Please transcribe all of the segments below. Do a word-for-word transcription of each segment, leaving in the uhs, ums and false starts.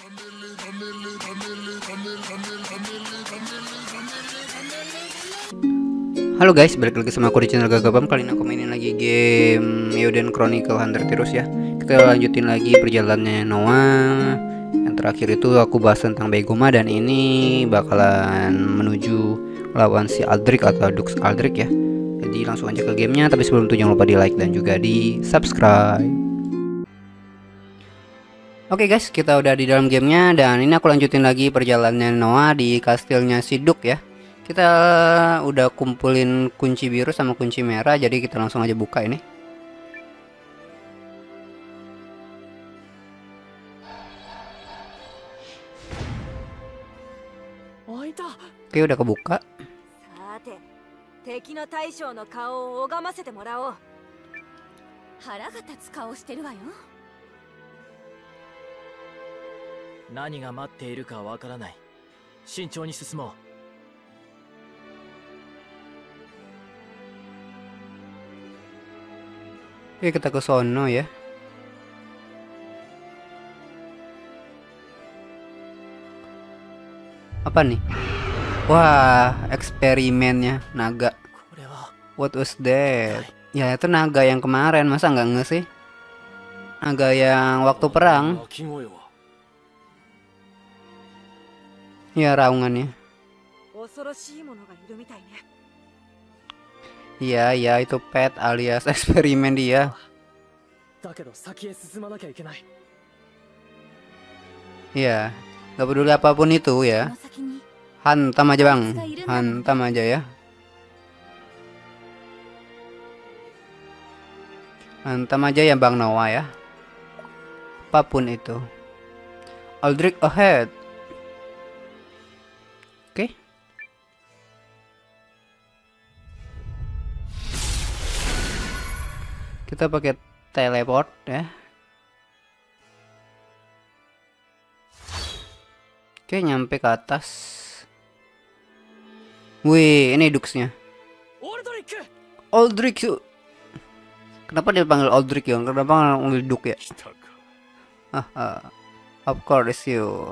Halo guys, balik lagi sama aku di channel Gagabam. Kali ini aku mainin lagi game Eiyuden Chronicle Hunter terus ya. Kita lanjutin lagi perjalanannya Noah. Yang terakhir itu aku bahas tentang Begoma, dan ini bakalan menuju lawan si Aldrich atau Dux Aldrich ya. Jadi langsung aja ke gamenya, tapi sebelum itu jangan lupa di like dan juga di subscribe. Oke guys, kita udah di dalam gamenya, dan ini aku lanjutin lagi perjalanan Noah di kastilnya si Dux ya. Kita udah kumpulin kunci biru sama kunci merah, jadi kita langsung aja buka ini. Oke, udah kebuka. Oke, kita ke sono ya. Apa nih? Wah, eksperimennya naga. What was that? Ya itu naga yang kemarin, masa nggak nge sih? Naga yang waktu perang. Ya, raungannya. Iya, iya, itu pet alias eksperimen dia. Iya, nggak peduli apapun itu ya. Hantam aja bang, hantam aja ya. Hantam aja ya Bang Noah ya. Apapun itu. Aldrich ahead. Oke. Kita pakai teleport ya. Oke, nyampe ke atas. Wih, ini Duxnya. Aldrich. Kenapa dia panggil Aldrich ya? Kenapa panggil Dux ya? Haha. Of course you.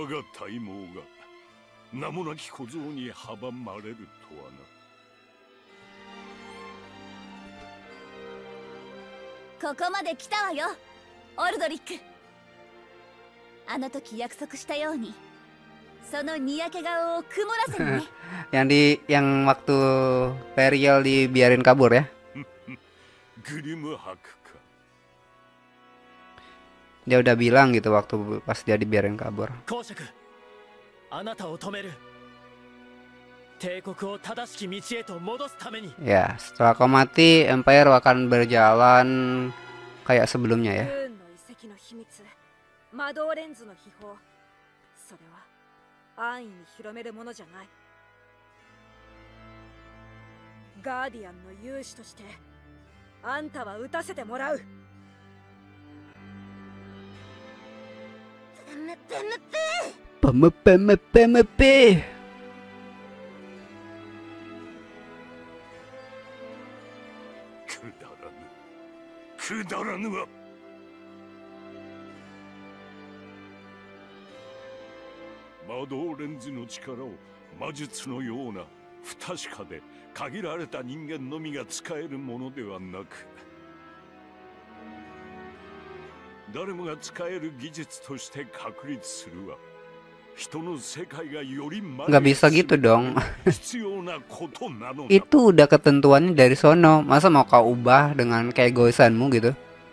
Yang di yang waktu Periel dibiarin kabur ya. Dia udah bilang gitu waktu pas dia dibiarin kabur. Ya, setelah kau mati, Empire akan berjalan kayak sebelumnya ya. Peme peme peme pe. Nggak bisa gitu dong. Itu udah ketentuannya dari sono. Masa mau kau ubah dengan keegoisanmu gitu?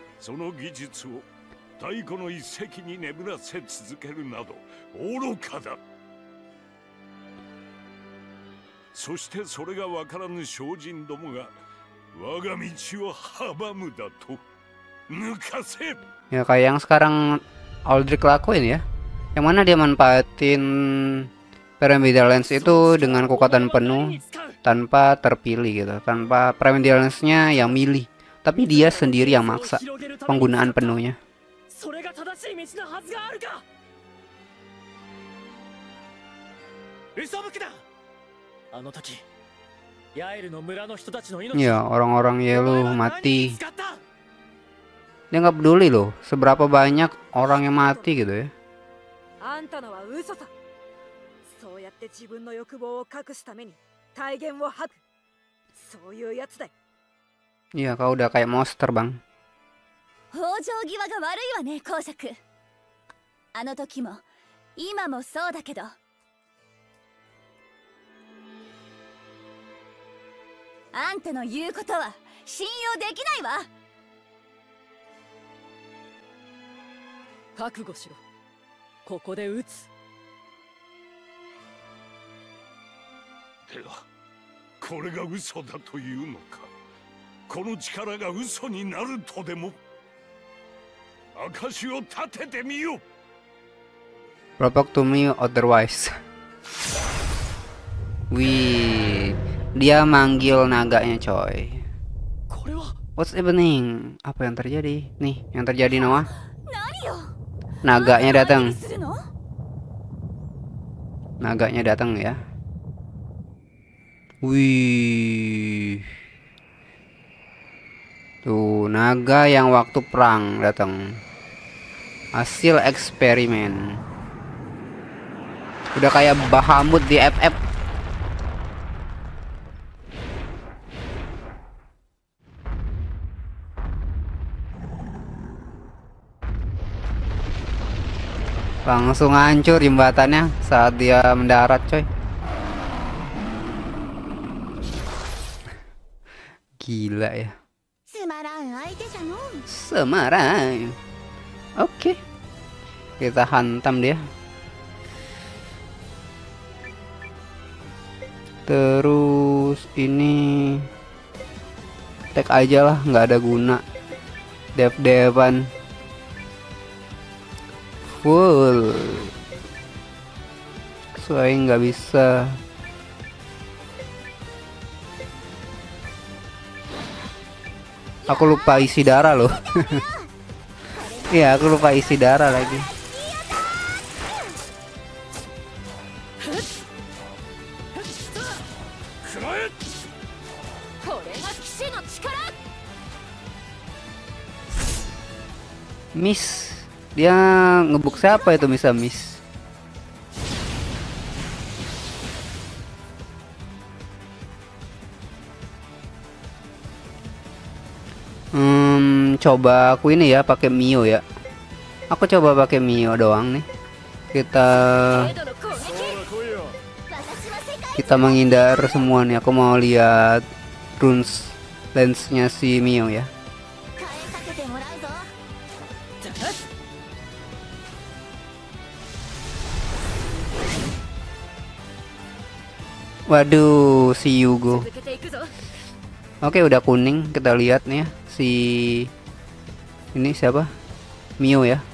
Ya kayak yang sekarang Aldrich lakuin ya. Yang mana dia manfaatin Pyramidal Lens itu dengan kekuatan penuh tanpa terpilih gitu, tanpa Pyramidal Lens-nya yang milih, tapi dia sendiri yang maksa penggunaan penuhnya. Ya, orang-orang Yellow mati. Dia nggak peduli loh seberapa banyak orang yang mati gitu ya. んたのは嘘さ。そうやって自分の欲望を隠すために体言を吐く。そういうやつだよ。 Iya, kau udah kayak monster, Bang. 北条際が悪いわね、公爵。あの時も今もそうだけど。あんたの言うことは信用できないわ。 覚悟しろ。ここで撃つ。 ではこれが嘘だというのか。この力が嘘になるとでも。証を立ててみよ。 Report to me otherwise. Wih, dia manggil naganya, coy. What's happening? Apa yang terjadi? Nih, yang terjadi Noah. Naganya datang. Naganya datang ya. Wih. Tuh, naga yang waktu perang datang. Hasil eksperimen. Udah kayak Bahamut di F F. Langsung hancur jembatannya saat dia mendarat, coy. Gila ya. Semarang. Oke. Kita hantam dia. Terus ini tag aja lah, nggak ada guna. Dev-devan full. Soalnya nggak bisa. Aku lupa isi darah loh. Iya, aku lupa isi darah lagi. Miss. Dia ngebuk siapa itu bisa miss? Hmm, coba aku ini ya pakai Mio ya. Aku coba pakai Mio doang nih. Kita kita menghindar semua nih. Aku mau lihat runes lensnya si Mio ya. Waduh, si Yugo. Oke, udah kuning. Kita lihat nih ya. Si ini siapa? Mio ya.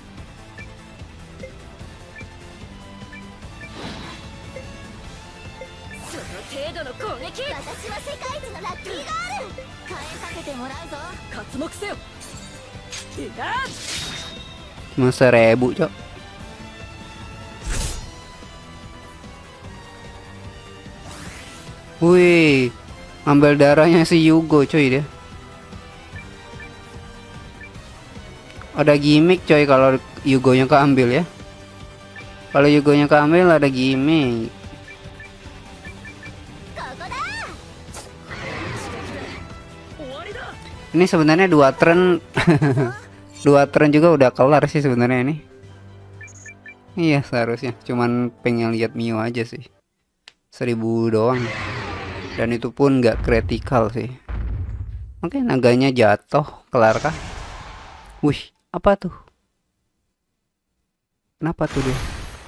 Cuma seribu, cok. Wih, ambil darahnya si Yugo, coy dia. Ada gimmick, coy, kalau Yugonya keambil ya. Kalau Yugonya keambil ada gimmick. Ini sebenarnya dua turn, dua turn juga udah kelar sih sebenarnya ini. Iya seharusnya, cuman pengen lihat Mio aja sih. Seribu doang. Dan itu pun nggak kritikal sih. Oke, naganya jatuh, kelar kah? Wih, apa tuh? Kenapa tuh dia?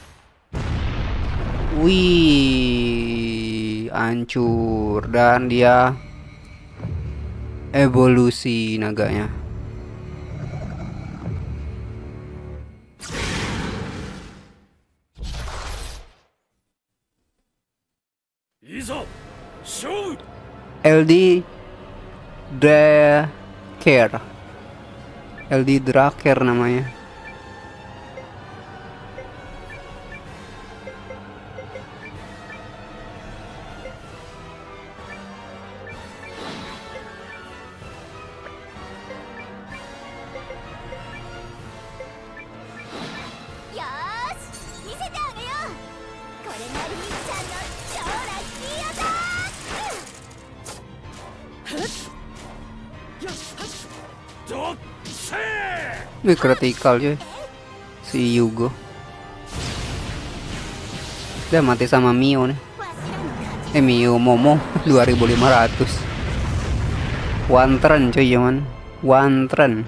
Wih, hancur dan dia evolusi naganya. L D Draker. L D Draker namanya. Wih, kritikal cuy. Si Yugo. Udah mati sama Mio nih. Eh Mio Momo dua ribu lima ratus. One turn cuy cuman. One turn.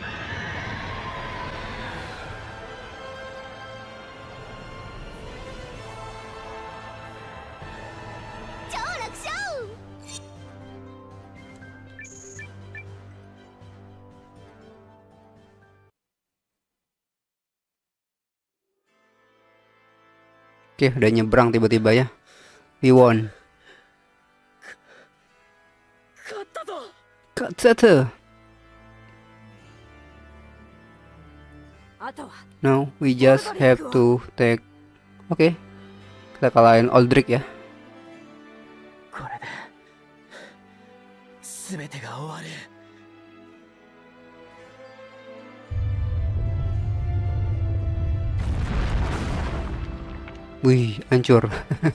Oke, udah nyebrang tiba-tiba ya. We won. Kata. Now we just have to take. Oke, kita kalahin Aldrich ya. Wih, hancur.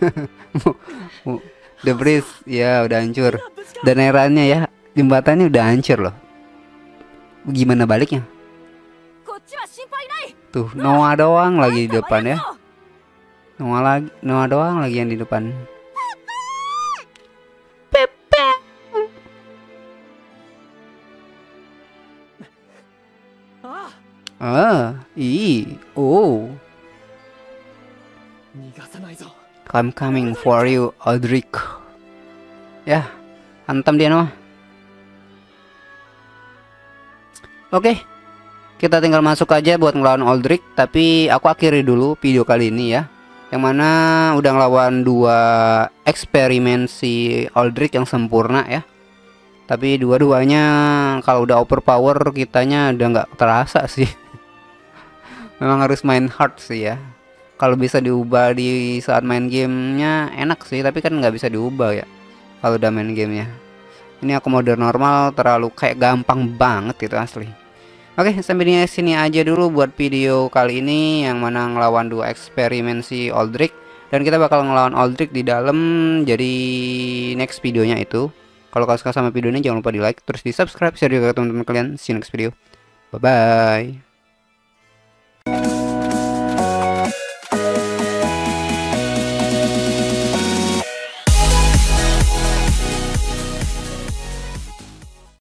The bridge ya udah hancur. Dan erannya ya, jembatannya udah hancur loh. Gimana baliknya? Tuh, Noah doang lagi di depan ya. Noah lagi, Noah doang lagi yang di depan. Pepe. Ah, i, oh. I'm coming for you, Aldrich. Ya, hantam dia Noah. Oke, kita tinggal masuk aja buat ngelawan Aldrich. Tapi aku akhiri dulu video kali ini ya, yang mana udah ngelawan dua eksperimen si Aldrich yang sempurna ya. Tapi dua-duanya kalau udah overpower kitanya udah nggak terasa sih. Memang harus main hard sih ya. Kalau bisa diubah di saat main gamenya enak sih, tapi kan nggak bisa diubah ya kalau udah main gamenya. Ini aku mode normal terlalu kayak gampang banget itu asli. Oke, sampai di sini aja dulu buat video kali ini, yang mana ngelawan dua eksperimen si Aldrich. Dan kita bakal ngelawan Aldrich di dalam, jadi next videonya itu. Kalau kalian suka sama video ini jangan lupa di like, terus di subscribe, share juga ke teman-teman kalian. See you next video. Bye bye.